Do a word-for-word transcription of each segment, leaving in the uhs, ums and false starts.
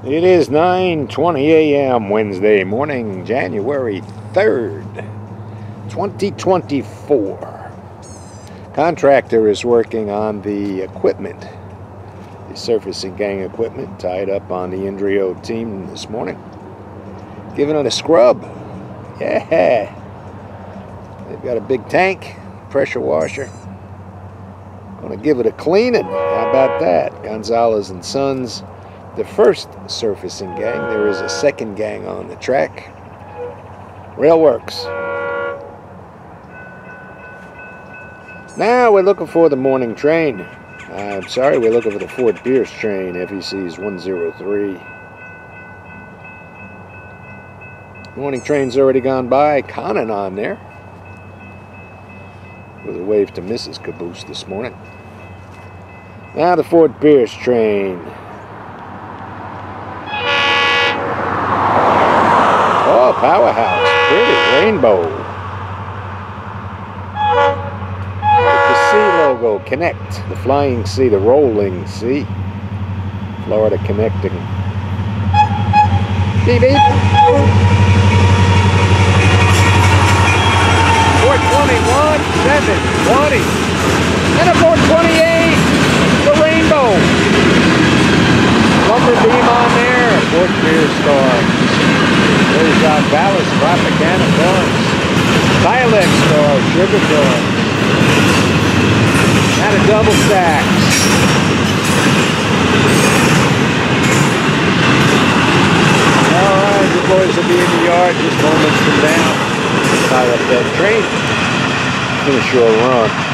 It is nine twenty a m Wednesday morning, January third, twenty twenty-four. Contractor is working on the equipment, the surfacing gang equipment tied up on the Indrio team this morning. Giving it a scrub. Yeah. They've got a big tank, pressure washer. Gonna give it a cleaning. How about that? Gonzalez and Sons. The first surfacing gang. There is a second gang on the track. Rail works. Now we're looking for the morning train. I'm sorry, we're looking for the Fort Pierce train, F E C's one oh three. Morning train's already gone by. Connon on there. With a wave to Missus Caboose this morning. Now the Fort Pierce train. Oh, powerhouse. Pretty rainbow. With the C logo, Connect. The flying C, the rolling C. Florida connecting. Beep, beep. four twenty-one, seven twenty. And a four twenty-eight. The rainbow. Lumber beam on there. Fort Pierce star. There's our Ballast Tropicana Dorms. Dialect star. Sugar Dorms. And a double stacks. Alright, the boys will be in the yard just moments from now. Tie up that train. Finish your run.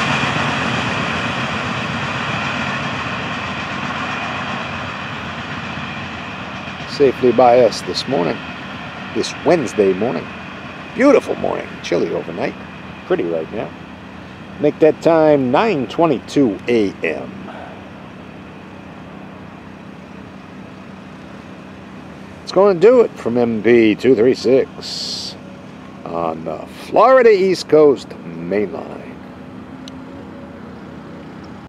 Safely by us this morning, this Wednesday morning. Beautiful morning, chilly overnight, pretty right now. Make that time nine twenty-two a m It's going to do it from M P two thirty-six on the Florida East Coast main line.